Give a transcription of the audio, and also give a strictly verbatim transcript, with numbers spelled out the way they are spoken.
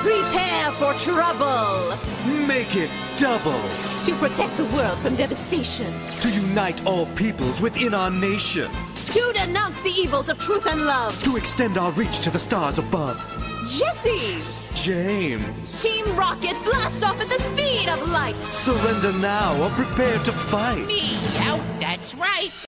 Prepare for trouble! Make it double! To protect the world from devastation. To unite all peoples within our nation. To denounce the evils of truth and love. To extend our reach to the stars above. Jesse! James! Team Rocket, blast off at the speed of light! Surrender now or prepare to fight! Me out, that's right!